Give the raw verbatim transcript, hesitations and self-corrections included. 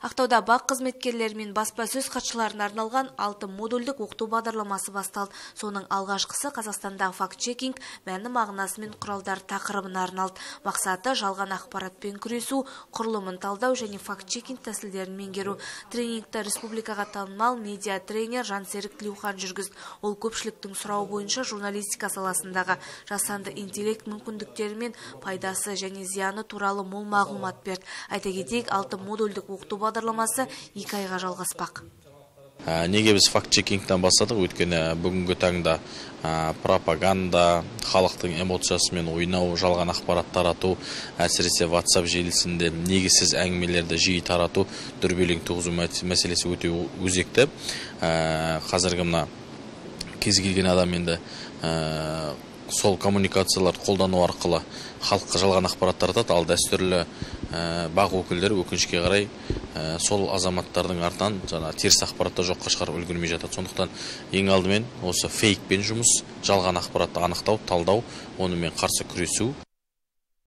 Ақтауда бақ қызметкерлері мен баспасөз хатшыларына арналған алты модульдік оқыту бағдарламасы басталды. Соның алғашқысы Қазақстандағы факт-чекинг мәні мағынасы мен құралдар тақырыбына арналды. Мақсаты жалған ақпаратпен күресу, құрылымын талдау және факт-чекинг тәсілдерін меңгеру. Тренингті республикаға танымал медиа-тренер Жансерік Тілеухан жүргізді. Ол көпшіліктің сұрауы бойынша журналистика саласындағы жасанды интеллект мүмкіндіктері мен пайдасы және зияны туралы мол мағлұмат берді. Айта кетейік, алты модульдік оқыту бағдарламасы екі айға жалғаспақ. Неге біз факт-чекингтен бастадық? Өйткені бүгінгі таңда пропаганда, халықтың эмоциясымен ойнау, жалған ақпарат тарату, әсіресе WhatsApp желісінде негізсіз әңгімелерді жиі тарату, дүрбелең туғызу мәселесі өте өзекті. Қазіргі мына кез келген адам енді сол коммуникациялар қолдану арқылы халыққа жалған ақпарат таратады, ал дәстүрлі бақ өкілдері өкінішке қарай сол азаматтардың артынан жаңа теріс ақпаратты жоққа шығарып үлгермей жатады. Сондықтан ең алдымен осы фейкпен жұмыс, жалған ақпаратты анықтау, талдау, онымен қарсы күресу.